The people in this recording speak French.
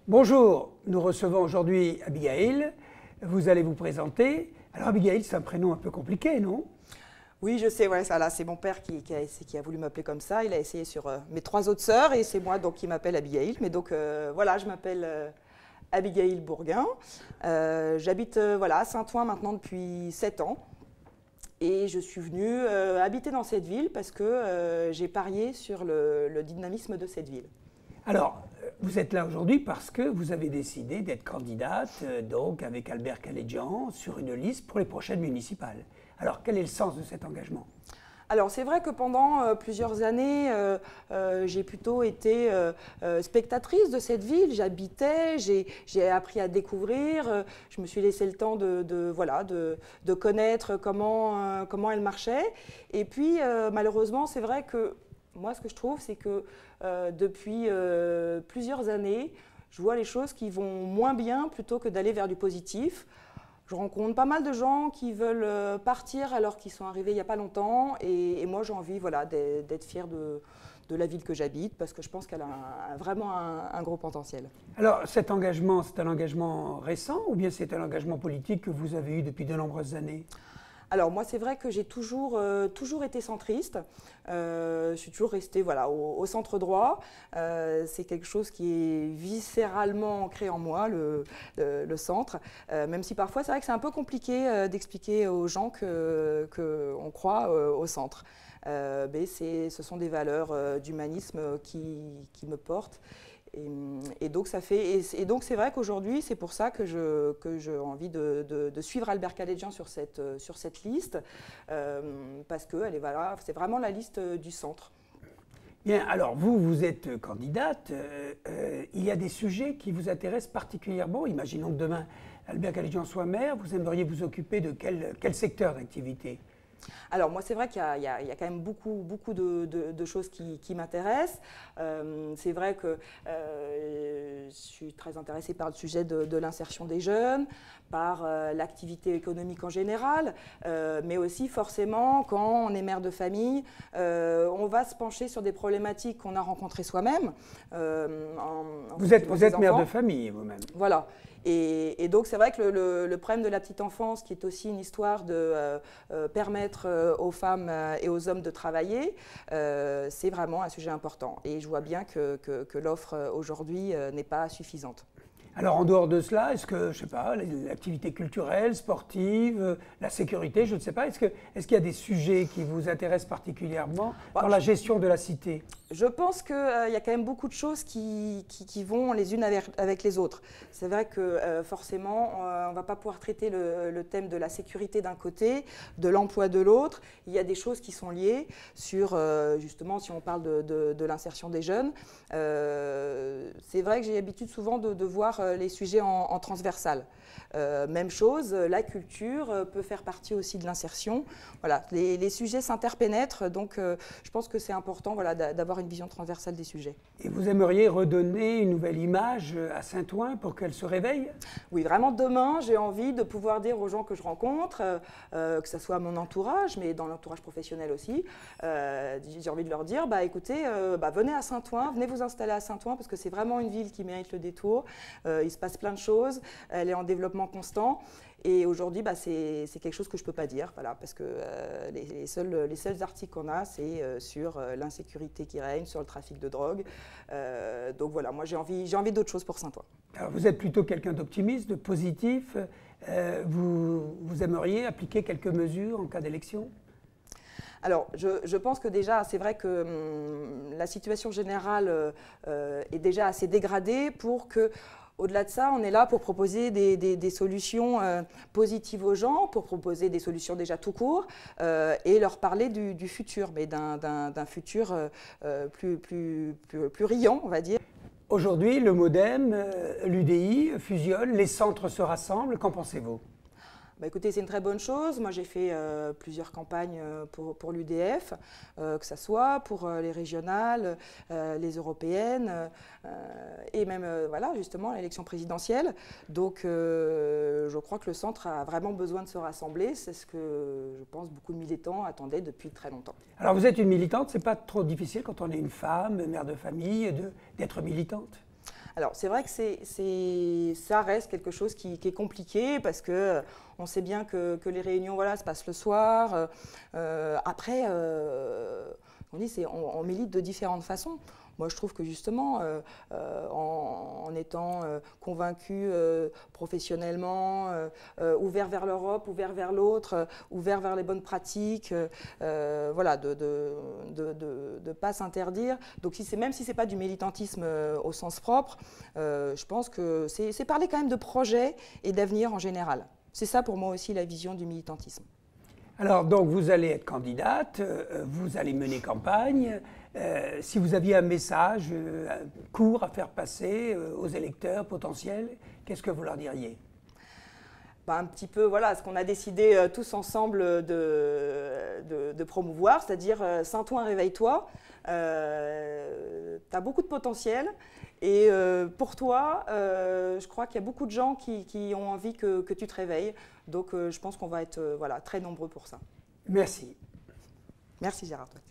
Bonjour, nous recevons aujourd'hui Abigail. Vous allez vous présenter. Alors Abigail, c'est un prénom un peu compliqué, non? Oui, je sais, ouais, ça là, c'est mon père qui a voulu m'appeler comme ça. Il a essayé sur mes trois autres sœurs et c'est moi donc qui m'appelle Abigail. Mais donc voilà, je m'appelle Abigail Bourguin. J'habite voilà, à Saint-Ouen maintenant depuis 7 ans. Et je suis venue habiter dans cette ville parce que j'ai parié sur le dynamisme de cette ville. Alors, vous êtes là aujourd'hui parce que vous avez décidé d'être candidate, donc avec Albert Calédjian, sur une liste pour les prochaines municipales. Alors, quel est le sens de cet engagement? Alors c'est vrai que pendant plusieurs années, j'ai plutôt été spectatrice de cette ville. J'habitais, j'ai appris à découvrir, je me suis laissé le temps de connaître comment elle marchait. Et puis malheureusement, c'est vrai que moi ce que je trouve, c'est que depuis plusieurs années, je vois les choses qui vont moins bien plutôt que d'aller vers du positif. Je rencontre pas mal de gens qui veulent partir alors qu'ils sont arrivés il n'y a pas longtemps. Et moi, j'ai envie d'être fière de la ville que j'habite parce que je pense qu'elle a vraiment un gros potentiel. Alors, cet engagement, c'est un engagement récent ou bien c'est un engagement politique que vous avez eu depuis de nombreuses années? Alors moi, c'est vrai que j'ai toujours été centriste. Je suis toujours restée voilà, au centre droit. C'est quelque chose qui est viscéralement ancré en moi, le centre. Même si parfois, c'est vrai que c'est un peu compliqué d'expliquer aux gens qu'on croit au centre. Mais ce sont des valeurs d'humanisme qui me portent. Et donc c'est vrai qu'aujourd'hui, c'est pour ça que j'ai envie de suivre Albert Calédjian sur cette liste, parce que c'est vraiment la liste du centre. Bien, alors vous êtes candidate. Il y a des sujets qui vous intéressent particulièrement. Imaginons que demain, Albert Calédjian soit maire. Vous aimeriez vous occuper de quel secteur d'activité? Alors moi, c'est vrai qu'il y a quand même beaucoup de choses qui m'intéressent. C'est vrai que je suis très intéressée par le sujet de l'insertion des jeunes, par l'activité économique en général, mais aussi forcément, quand on est mère de famille, on va se pencher sur des problématiques qu'on a rencontrées soi-même. Vous êtes mère de famille vous-même. Voilà. Et donc c'est vrai que le problème de la petite enfance, qui est aussi une histoire de permettre aux femmes et aux hommes de travailler, c'est vraiment un sujet important. Et je vois bien que l'offre aujourd'hui n'est pas suffisante. Alors en dehors de cela, est-ce que, je ne sais pas, l'activité culturelle, sportive, la sécurité, je ne sais pas, est-ce qu'il y a des sujets qui vous intéressent particulièrement dans la gestion de la cité? Je pense qu'il y a quand même beaucoup de choses qui vont les unes avec les autres. C'est vrai que forcément, on ne va pas pouvoir traiter le thème de la sécurité d'un côté, de l'emploi de l'autre. Il y a des choses qui sont liées sur, justement, si on parle de l'insertion des jeunes. C'est vrai que j'ai l'habitude souvent de voir les sujets en transversal. Même chose, la culture peut faire partie aussi de l'insertion. Voilà, les sujets s'interpénètrent, donc je pense que c'est important voilà, d'avoir une vision transversale des sujets. Et vous aimeriez redonner une nouvelle image à Saint-Ouen pour qu'elle se réveille? Oui, vraiment demain, j'ai envie de pouvoir dire aux gens que je rencontre, que ce soit mon entourage, mais dans l'entourage professionnel aussi, j'ai envie de leur dire, écoutez, venez à Saint-Ouen, venez vous installer à Saint-Ouen, parce que c'est vraiment une ville qui mérite le détour. Il se passe plein de choses, elle est en développement constant. Et aujourd'hui, c'est quelque chose que je ne peux pas dire, voilà, parce que les seuls articles qu'on a, c'est sur l'insécurité qui règne, sur le trafic de drogue. Donc voilà, moi j'ai envie d'autre chose pour Saint-Ouen. Alors vous êtes plutôt quelqu'un d'optimiste, de positif. Vous aimeriez appliquer quelques mesures en cas d'élection? Alors, je pense que déjà, c'est vrai que la situation générale est déjà assez dégradée pour que, au-delà de ça, on est là pour proposer des solutions positives aux gens, pour proposer des solutions déjà tout court et leur parler du futur, mais d'un futur plus riant, on va dire. Aujourd'hui, le MoDem, l'UDI fusionnent, les centres se rassemblent. Qu'en pensez-vous? Écoutez, c'est une très bonne chose. Moi, j'ai fait plusieurs campagnes pour l'UDF, que ce soit pour les régionales, les européennes, et même, voilà, justement, l'élection présidentielle. Donc, je crois que le centre a vraiment besoin de se rassembler. C'est ce que, je pense, beaucoup de militants attendaient depuis très longtemps. Alors, vous êtes une militante. C'est pas trop difficile quand on est une femme, mère de famille, d'être militante? Alors, c'est vrai que ça reste quelque chose qui est compliqué parce que on sait bien que les réunions voilà, se passent le soir. Après, on milite de différentes façons. Moi, je trouve que justement, en étant convaincu professionnellement, ouvert vers l'Europe, ouvert vers l'autre, ouvert vers les bonnes pratiques, voilà, de ne pas s'interdire. Donc, même si ce n'est pas du militantisme au sens propre, je pense que c'est parler quand même de projet et d'avenir en général. C'est ça pour moi aussi la vision du militantisme. Alors, donc, vous allez être candidate, vous allez mener campagne. Si vous aviez un message court à faire passer aux électeurs potentiels, qu'est-ce que vous leur diriez? Un petit peu, voilà, ce qu'on a décidé tous ensemble de promouvoir, c'est-à-dire Saint-Ouen, réveille-toi. Tu as beaucoup de potentiel et pour toi, je crois qu'il y a beaucoup de gens qui ont envie que tu te réveilles. Donc je pense qu'on va être voilà, très nombreux pour ça. Merci. Merci Gérard.